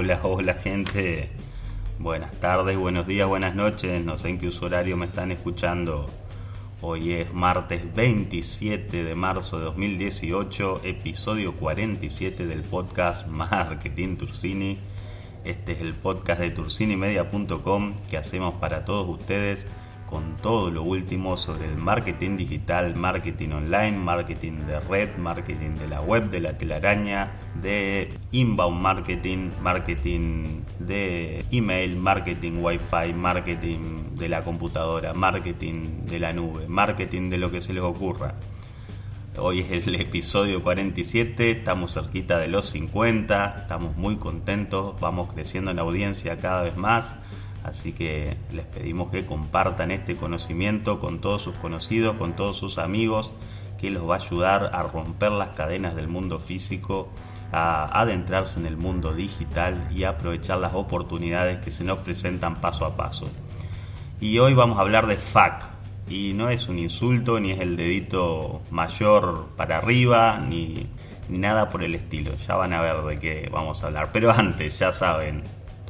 Hola, hola gente. Buenas tardes, buenos días, buenas noches. No sé en qué uso horario me están escuchando. Hoy es martes 27 de marzo de 2018, episodio 47 del podcast Marketing Tursini. Este es el podcast de tursinimedia.com que hacemos para todos ustedes con todo lo último sobre el marketing digital, marketing online, marketing de red, marketing de la web, de la telaraña, de inbound marketing, marketing de email, marketing wifi, marketing de la computadora, marketing de la nube, marketing de lo que se les ocurra. Hoy es el episodio 47, estamos cerquita de los 50, estamos muy contentos, vamos creciendo en audiencia cada vez más. Así que les pedimos que compartan este conocimiento con todos sus conocidos, con todos sus amigos, que los va a ayudar a romper las cadenas del mundo físico, a adentrarse en el mundo digital y a aprovechar las oportunidades que se nos presentan paso a paso. Y hoy vamos a hablar de FAQ, y no es un insulto, ni es el dedito mayor para arriba, ni nada por el estilo. Ya van a ver de qué vamos a hablar, pero antes, ya saben,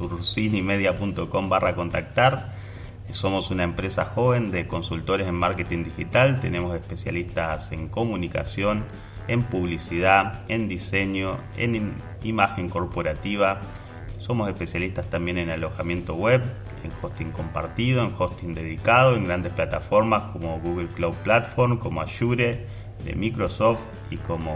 tursinimedia.com/contactar. Somos una empresa joven de consultores en marketing digital. Tenemos especialistas en comunicación, en publicidad, en diseño, en imagen corporativa. Somos especialistas también en alojamiento web, en hosting compartido, en hosting dedicado, en grandes plataformas como Google Cloud Platform, como Azure de Microsoft y como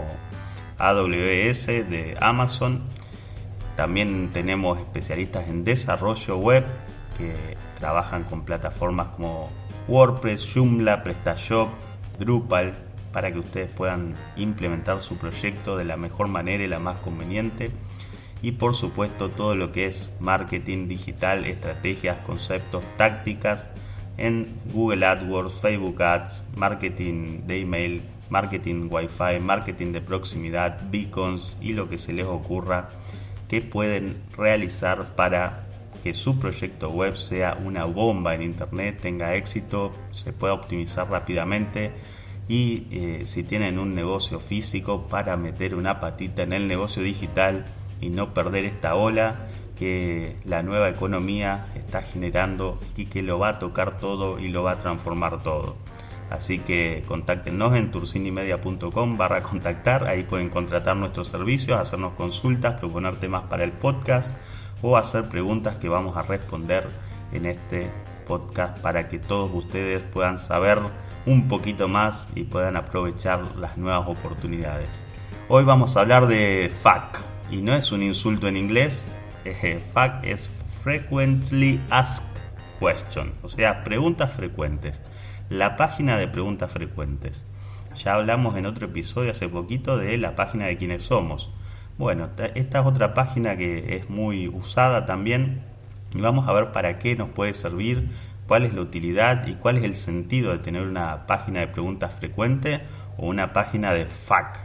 AWS de Amazon. También tenemos especialistas en desarrollo web que trabajan con plataformas como WordPress, Joomla, PrestaShop, Drupal, para que ustedes puedan implementar su proyecto de la mejor manera y la más conveniente. Y por supuesto todo lo que es marketing digital, estrategias, conceptos, tácticas en Google AdWords, Facebook Ads, marketing de email, marketing Wi-Fi, marketing de proximidad, beacons y lo que se les ocurra que pueden realizar para que su proyecto web sea una bomba en internet, tenga éxito, se pueda optimizar rápidamente y si tienen un negocio físico, para meter una patita en el negocio digital y no perder esta ola que la nueva economía está generando y que lo va a tocar todo y lo va a transformar todo. Así que contáctenos en tursinimedia.com/contactar, ahí pueden contratar nuestros servicios, hacernos consultas, proponer temas para el podcast o hacer preguntas que vamos a responder en este podcast para que todos ustedes puedan saber un poquito más y puedan aprovechar las nuevas oportunidades. Hoy vamos a hablar de FAQ, y no es un insulto en inglés, FAQ es Frequently Asked Question, o sea, preguntas frecuentes. La página de preguntas frecuentes. Ya hablamos en otro episodio hace poquito de la página de quiénes somos. Bueno, esta es otra página que es muy usada también y vamos a ver para qué nos puede servir, cuál es la utilidad y cuál es el sentido de tener una página de preguntas frecuentes o una página de FAQ.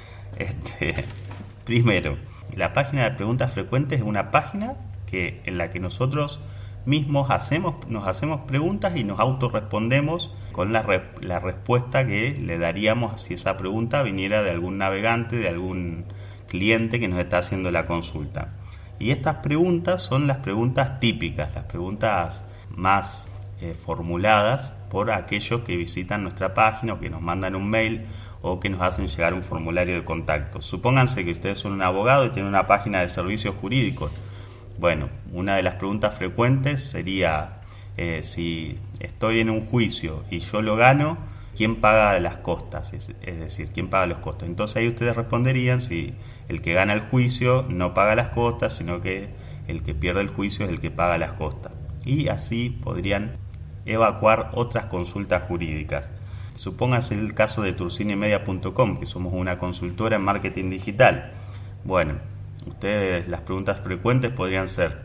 Primero, la página de preguntas frecuentes es una página en la que nosotros mismos nos hacemos preguntas y nos autorrespondemos con la respuesta que le daríamos si esa pregunta viniera de algún navegante, de algún cliente que nos está haciendo la consulta. Y estas preguntas son las preguntas típicas, las preguntas más formuladas por aquellos que visitan nuestra página o que nos mandan un mail o que nos hacen llegar un formulario de contacto. Supónganse que ustedes son un abogado y tienen una página de servicios jurídicos. Bueno, una de las preguntas frecuentes sería si estoy en un juicio y yo lo gano, ¿quién paga las costas? Es decir, ¿quién paga los costos? Entonces ahí ustedes responderían si el que gana el juicio no paga las costas, sino que el que pierde el juicio es el que paga las costas. Y así podrían evacuar otras consultas jurídicas. Supóngase el caso de tursinimedia.com, que somos una consultora en marketing digital. Bueno, ustedes, las preguntas frecuentes podrían ser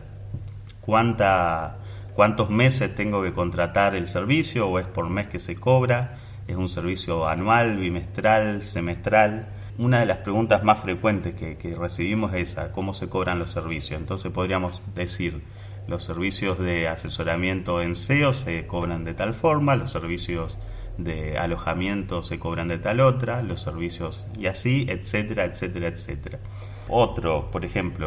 ¿cuántos meses tengo que contratar el servicio o es por mes que se cobra? ¿Es un servicio anual, bimestral, semestral? Una de las preguntas más frecuentes que recibimos es esa, ¿cómo se cobran los servicios? Entonces podríamos decir, los servicios de asesoramiento en SEO se cobran de tal forma, los servicios de alojamiento se cobran de tal otra, los servicios y así, etcétera, etcétera, etcétera. Otro, por ejemplo,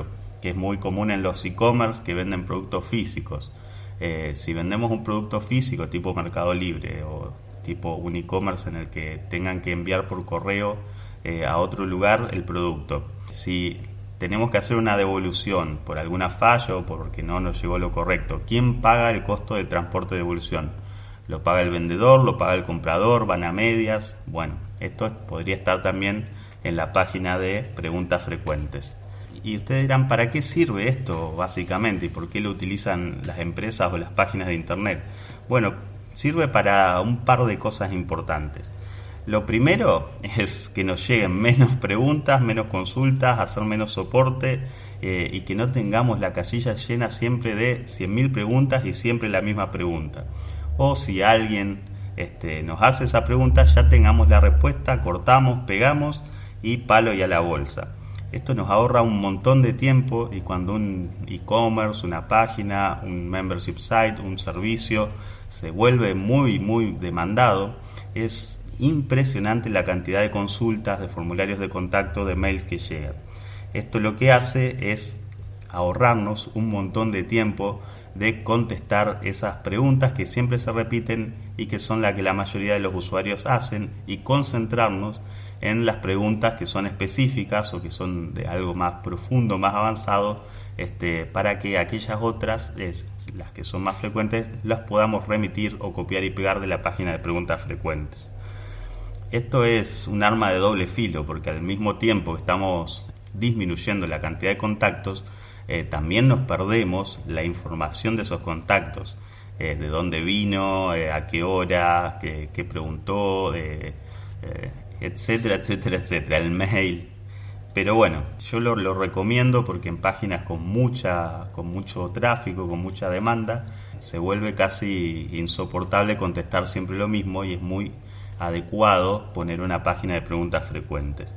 que es muy común en los e-commerce que venden productos físicos. Si vendemos un producto físico tipo Mercado Libre o tipo un e-commerce en el que tengan que enviar por correo a otro lugar el producto, si tenemos que hacer una devolución por alguna falla o porque no nos llegó lo correcto, ¿quién paga el costo del transporte de devolución? ¿Lo paga el vendedor? ¿Lo paga el comprador? ¿Van a medias? Bueno, esto podría estar también en la página de preguntas frecuentes. Y ustedes dirán, ¿para qué sirve esto básicamente? ¿Y por qué lo utilizan las empresas o las páginas de internet? Bueno, sirve para un par de cosas importantes. Lo primero es que nos lleguen menos preguntas, menos consultas, hacer menos soporte y que no tengamos la casilla llena siempre de 100.000 preguntas y siempre la misma pregunta. O si alguien nos hace esa pregunta, ya tengamos la respuesta, cortamos, pegamos y palo y a la bolsa. Esto nos ahorra un montón de tiempo y cuando un e-commerce, una página, un membership site, un servicio se vuelve muy demandado, es impresionante la cantidad de consultas, de formularios de contacto, de mails que llegan. Esto lo que hace es ahorrarnos un montón de tiempo de contestar esas preguntas que siempre se repiten y que son las que la mayoría de los usuarios hacen y concentrarnos en las preguntas que son específicas o que son de algo más profundo, más avanzado, para que aquellas otras, las que son más frecuentes, las podamos remitir o copiar y pegar de la página de preguntas frecuentes. Esto es un arma de doble filo porque al mismo tiempo que estamos disminuyendo la cantidad de contactos, también nos perdemos la información de esos contactos, de dónde vino, a qué hora, qué preguntó, etcétera, el mail. Pero bueno, yo lo recomiendo porque en páginas con mucho tráfico, con mucha demanda, se vuelve casi insoportable contestar siempre lo mismo y es muy adecuado poner una página de preguntas frecuentes.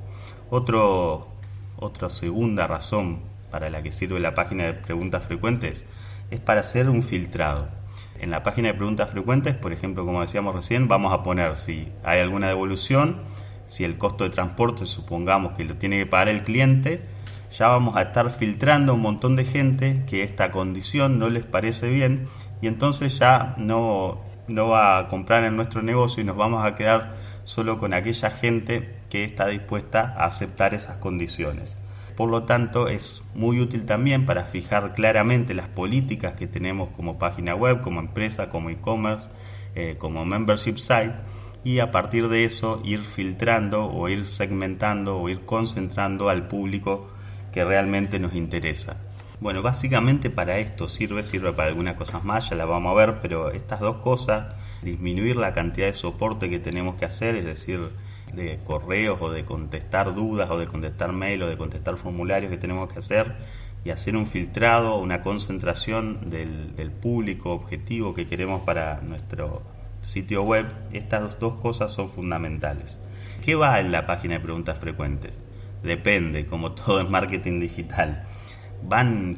Otra segunda razón para la que sirve la página de preguntas frecuentes es para hacer un filtrado. En la página de preguntas frecuentes, por ejemplo, como decíamos recién, vamos a poner si hay alguna devolución, si el costo de transporte supongamos que lo tiene que pagar el cliente, ya vamos a estar filtrando un montón de gente que esta condición no les parece bien y entonces ya no va a comprar en nuestro negocio y nos vamos a quedar solo con aquella gente que está dispuesta a aceptar esas condiciones. Por lo tanto, es muy útil también para fijar claramente las políticas que tenemos como página web, como empresa, como e-commerce, como membership site, y a partir de eso ir filtrando o ir segmentando o ir concentrando al público que realmente nos interesa. Bueno, básicamente para esto sirve para algunas cosas más, ya las vamos a ver, pero estas dos cosas, disminuir la cantidad de soporte que tenemos que hacer, es decir, de correos o de contestar dudas o de contestar mail o de contestar formularios que tenemos que hacer y hacer un filtrado, una concentración del público objetivo que queremos para nuestro sitio web. Estas dos cosas son fundamentales. ¿Qué va en la página de preguntas frecuentes? Depende, como todo en marketing digital. Van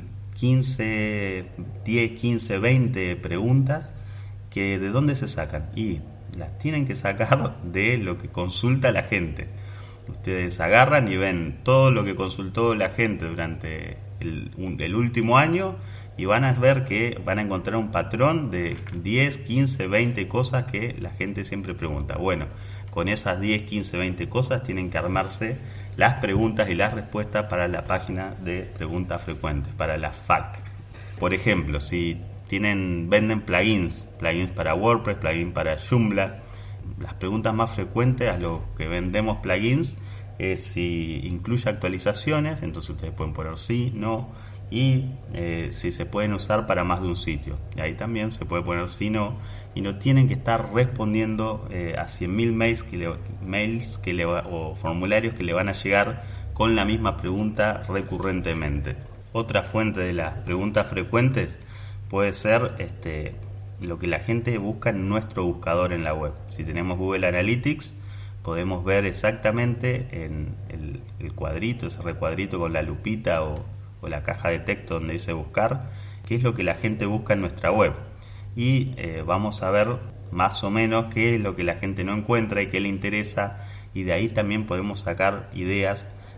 10, 15, 20 preguntas que ¿de dónde se sacan? Y las tienen que sacar de lo que consulta la gente. Ustedes agarran y ven todo lo que consultó la gente durante el último año y van a ver que van a encontrar un patrón de 10, 15, 20 cosas que la gente siempre pregunta. Bueno, con esas 10, 15, 20 cosas tienen que armarse las preguntas y las respuestas para la página de preguntas frecuentes, para la FAQ. Por ejemplo, si venden plugins para WordPress, plugins para Joomla, las preguntas más frecuentes a los que vendemos plugins es si incluye actualizaciones, entonces ustedes pueden poner sí, no, y si se pueden usar para más de un sitio, y ahí también se puede poner sí, no, y no tienen que estar respondiendo a 100.000 mails o formularios que le van a llegar con la misma pregunta recurrentemente. Otra fuente de las preguntas frecuentes puede ser lo que la gente busca en nuestro buscador en la web. Si tenemos Google Analytics, podemos ver exactamente en el cuadrito, ese recuadrito con la lupita o la caja de texto donde dice buscar, qué es lo que la gente busca en nuestra web. Y vamos a ver más o menos qué es lo que la gente no encuentra y qué le interesa, y de ahí también podemos sacar ideas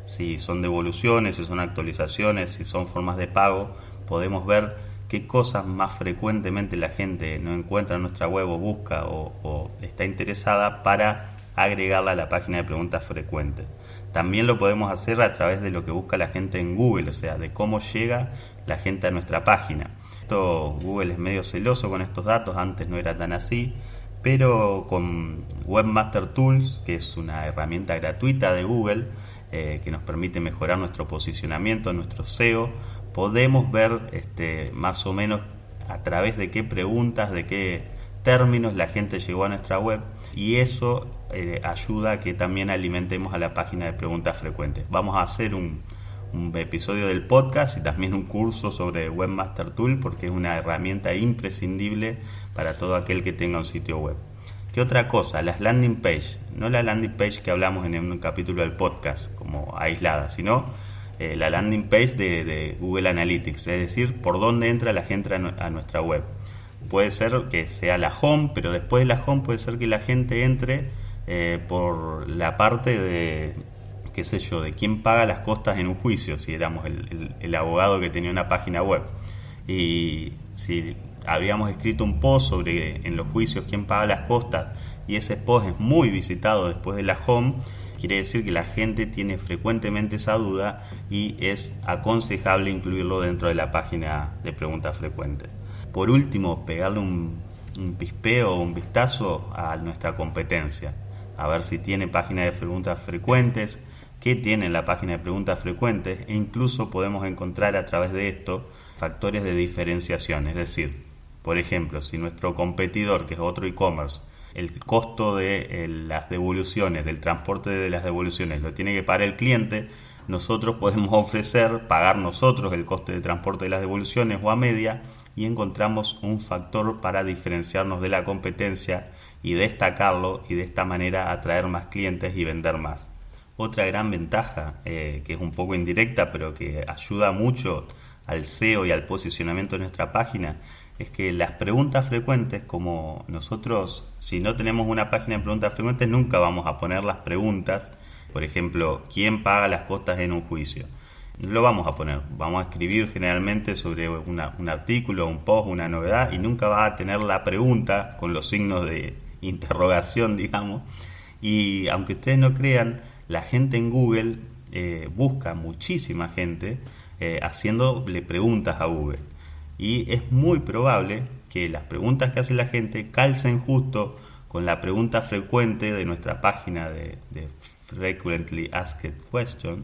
si son devoluciones, si son actualizaciones, si son formas de pago, podemos ver qué cosas más frecuentemente la gente no encuentra en nuestra web o busca o está interesada para agregarla a la página de preguntas frecuentes. También lo podemos hacer a través de lo que busca la gente en Google, o sea, de cómo llega la gente a nuestra página. Google es medio celoso con estos datos, antes no era tan así, pero con Webmaster Tools, que es una herramienta gratuita de Google que nos permite mejorar nuestro posicionamiento, nuestro SEO, podemos ver más o menos a través de qué preguntas, de qué términos la gente llegó a nuestra web, y eso ayuda a que también alimentemos a la página de preguntas frecuentes. Vamos a hacer un episodio del podcast y también un curso sobre Webmaster Tool, porque es una herramienta imprescindible para todo aquel que tenga un sitio web. ¿Qué otra cosa? Las landing page, no la landing page que hablamos en un capítulo del podcast como aislada, sino la landing page de Google Analytics, es decir, por dónde entra la gente a nuestra web. Puede ser que sea la home, pero después de la home puede ser que la gente entre por la parte de, qué sé yo, de quién paga las costas en un juicio, si éramos el abogado que tenía una página web. Y si habíamos escrito un post sobre en los juicios quién paga las costas y ese post es muy visitado después de la home, quiere decir que la gente tiene frecuentemente esa duda y es aconsejable incluirlo dentro de la página de preguntas frecuentes. Por último, pegarle un pispeo o un vistazo a nuestra competencia, a ver si tiene página de preguntas frecuentes, qué tiene en la página de preguntas frecuentes, e incluso podemos encontrar a través de esto factores de diferenciación. Es decir, por ejemplo, si nuestro competidor, que es otro e-commerce, el costo de las devoluciones, del transporte de las devoluciones, lo tiene que pagar el cliente, nosotros podemos pagar nosotros el coste de transporte de las devoluciones o a media, y encontramos un factor para diferenciarnos de la competencia y destacarlo, y de esta manera atraer más clientes y vender más. Otra gran ventaja, que es un poco indirecta pero que ayuda mucho al SEO y al posicionamiento de nuestra página, es que las preguntas frecuentes, como nosotros, si no tenemos una página de preguntas frecuentes, nunca vamos a poner las preguntas, por ejemplo, ¿quién paga las costas en un juicio? No lo vamos a poner, vamos a escribir generalmente sobre un artículo, un post, una novedad, y nunca va a tener la pregunta con los signos de interrogación, digamos. Y aunque ustedes no crean, la gente en Google busca muchísima gente haciéndole preguntas a Google. Y es muy probable que las preguntas que hace la gente calcen justo con la pregunta frecuente de nuestra página de Frequently Asked Question,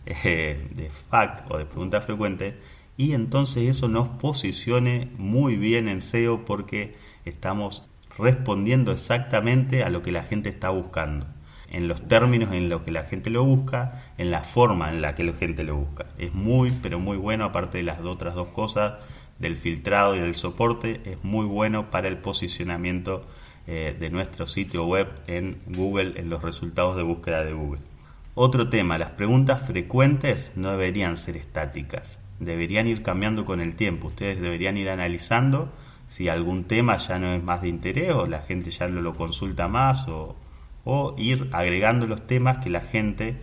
de FAQ o de pregunta frecuente, y entonces eso nos posicione muy bien en SEO porque estamos respondiendo exactamente a lo que la gente está buscando, en los términos en los que la gente lo busca, en la forma en la que la gente lo busca. Es muy, pero muy bueno, aparte de las otras dos cosas, del filtrado y del soporte, es muy bueno para el posicionamiento de nuestro sitio web en Google, en los resultados de búsqueda de Google. Otro tema, las preguntas frecuentes no deberían ser estáticas, deberían ir cambiando con el tiempo. Ustedes deberían ir analizando si algún tema ya no es más de interés o la gente ya no lo consulta más, o ir agregando los temas que la gente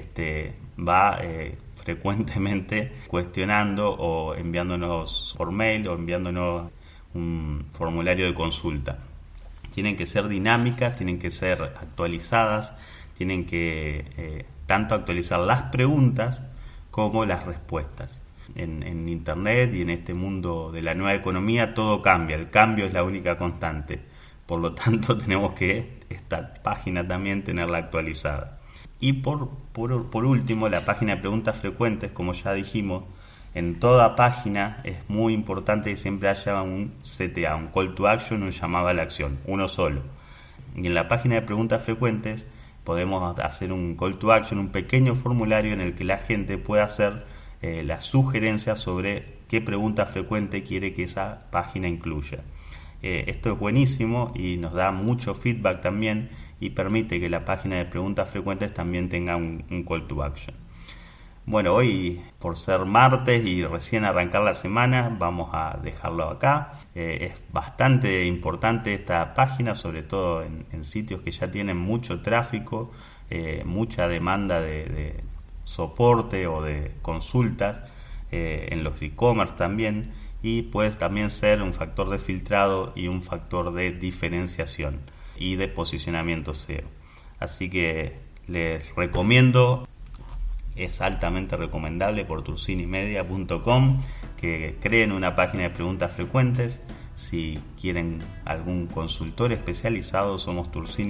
va frecuentemente cuestionando o enviándonos por mail o enviándonos un formulario de consulta. Tienen que ser dinámicas, tienen que ser actualizadas, tienen que tanto actualizar las preguntas como las respuestas. En Internet y en este mundo de la nueva economía todo cambia, el cambio es la única constante. Por lo tanto tenemos que esta página también tenerla actualizada. Y por último, la página de preguntas frecuentes, como ya dijimos, en toda página es muy importante que siempre haya un CTA, un call to action, un llamado a la acción, uno solo. Y en la página de preguntas frecuentes podemos hacer un call to action, un pequeño formulario en el que la gente pueda hacer las sugerencias sobre qué pregunta frecuente quiere que esa página incluya. Esto es buenísimo y nos da mucho feedback también y permite que la página de preguntas frecuentes también tenga un call to action. Bueno, hoy por ser martes y recién arrancar la semana vamos a dejarlo acá. Es bastante importante esta página, sobre todo en sitios que ya tienen mucho tráfico, mucha demanda de soporte o de consultas, en los e-commerce también, y puedes también ser un factor de filtrado y un factor de diferenciación y de posicionamiento SEO. Así que les recomiendo, es altamente recomendable por tursinimedia.com que creen una página de preguntas frecuentes. Si quieren algún consultor especializado, somos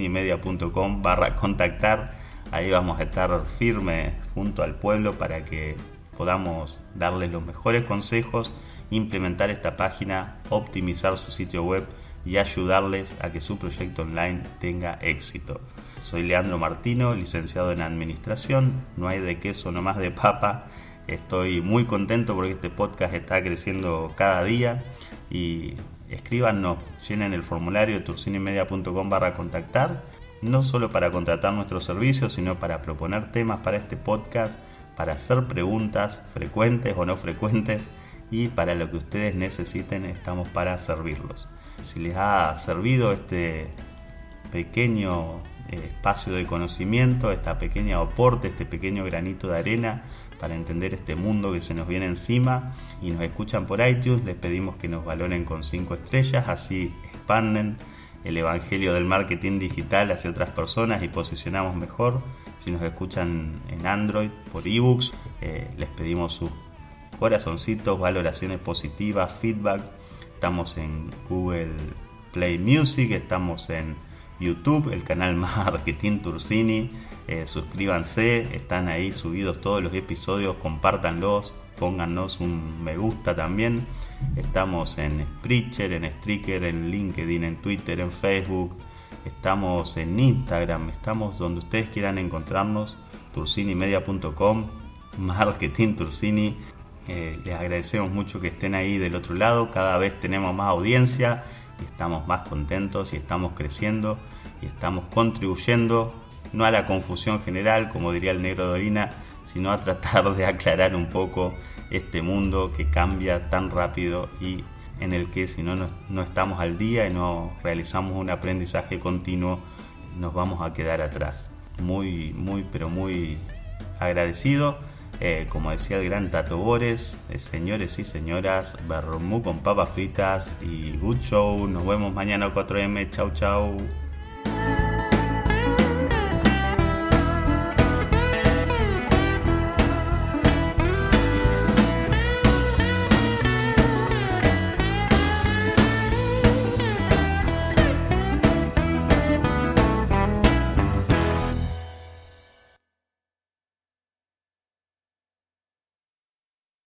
tursinimedia.com/contactar. Ahí vamos a estar firmes junto al pueblo para que podamos darles los mejores consejos, implementar esta página, optimizar su sitio web y ayudarles a que su proyecto online tenga éxito. Soy Leandro Martino, licenciado en Administración, no hay de queso, no más de papa. Estoy muy contento porque este podcast está creciendo cada día y escríbanos, llenen el formulario de tursinimedia.com/contactar, no solo para contratar nuestros servicios, sino para proponer temas para este podcast, para hacer preguntas frecuentes o no frecuentes, y para lo que ustedes necesiten estamos para servirlos. Si les ha servido este pequeño espacio de conocimiento, esta pequeña aporte, este pequeño granito de arena para entender este mundo que se nos viene encima y nos escuchan por iTunes, les pedimos que nos valoren con 5 estrellas, así expanden el evangelio del marketing digital hacia otras personas y posicionamos mejor. Si nos escuchan en Android por ebooks, les pedimos sus corazoncitos, valoraciones positivas, feedback. Estamos en Google Play Music, estamos en YouTube, el canal Marketing Tursini. Suscríbanse, están ahí subidos todos los episodios, compártanlos, pónganos un me gusta también. Estamos en Spreaker, en Spreaker, en LinkedIn, en Twitter, en Facebook. Estamos en Instagram, estamos donde ustedes quieran encontrarnos. tursinimedia.com, Marketing Tursini. Les agradecemos mucho que estén ahí del otro lado. Cada vez tenemos más audiencia y estamos más contentos y estamos creciendo y estamos contribuyendo, no a la confusión general, como diría el negro de Orina, sino a tratar de aclarar un poco este mundo que cambia tan rápido y en el que si no estamos al día y no realizamos un aprendizaje continuo, nos vamos a quedar atrás. Muy agradecido. Como decía el gran Tato Bores, señores y señoras, vermú con papas fritas y good show. Nos vemos mañana a 4 AM. Chau.